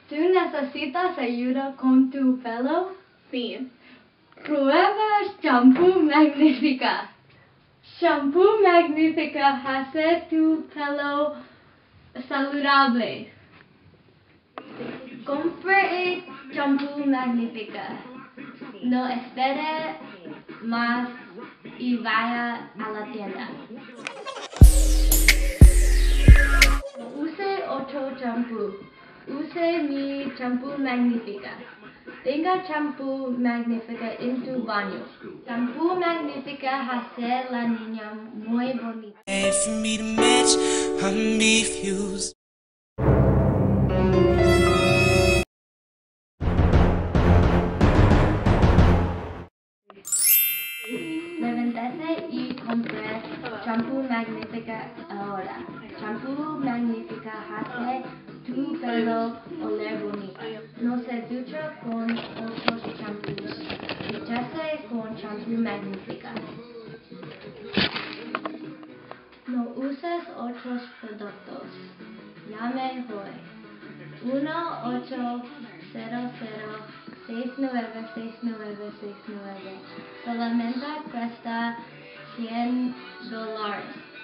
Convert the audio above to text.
¿Tú necesitas ayuda con tu pelo? Sí. Prueba shampoo magnífica. Shampoo magnífica hace tu pelo saludable. Compre shampoo magnífica. No espere más y vaya a la tienda. Use otro shampoo. Use mi shampoo magnífica. Tenga shampoo magnífica en tu baño. Shampoo magnífica hace la niña muy bonita. For me to match, I'm refused. Levántese y compre shampoo magnífica ahora. Shampoo magnífica hace tu pelo oler bonito. No se ducha con otros shampoos. Duchase con shampoo magnífica. No uses otros productos. Llame hoy. 1-800-696969. Solamente cuesta $100.